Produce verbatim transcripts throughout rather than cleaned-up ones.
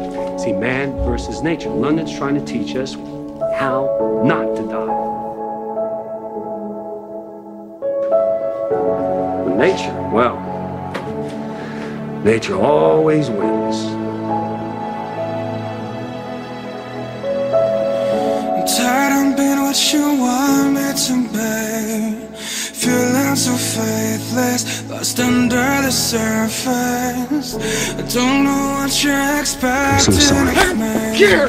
See, man versus nature. London's trying to teach us how not to die. But nature, well, nature always wins. I'm tired of being what you want me to be. Feeling so faithless, lost under the surface. I don't know what you're expecting of me. Here!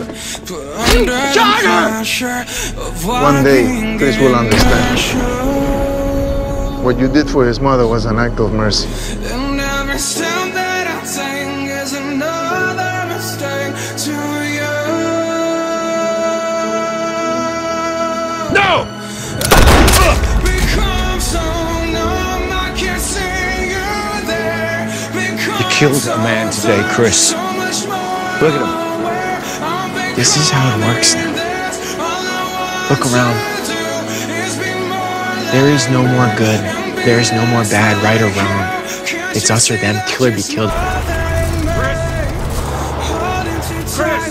One day, Chris will understand. What you did for his mother was an act of mercy. And every step that I take is another mistake to you. No! You killed a man today, Chris. Look at him. This is how it works now. Look around. There is no more good. There is no more bad, right or wrong. It's us or them. Kill or be killed. Chris!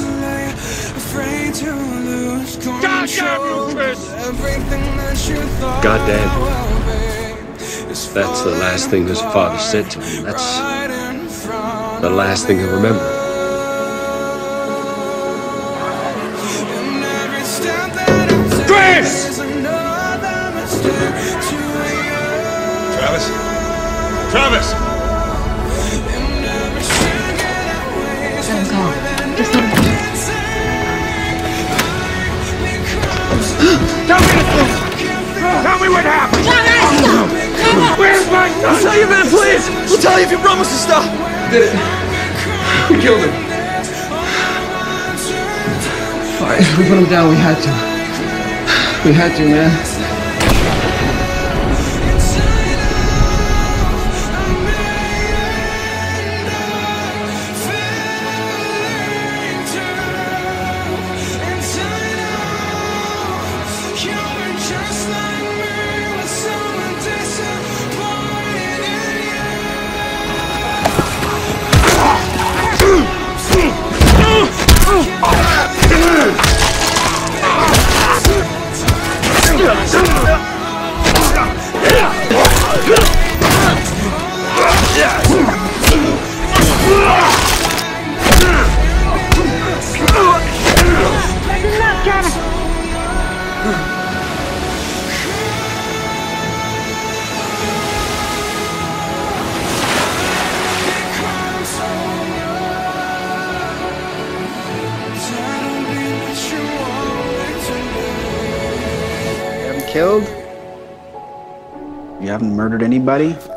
God damn you, Chris! God damn. That's the last thing his father said to him. That's the last thing he'll remember. Chris! Travis? Travis! Let him go. Just let him go. Tell me the truth! Tell me what happened! Travis! Where's my son? We'll tell you, man, please! We'll tell you if you promise to stop! Did it? We killed him. Alright, we put him down, we had to. We had to, man. Killed? You haven't murdered anybody?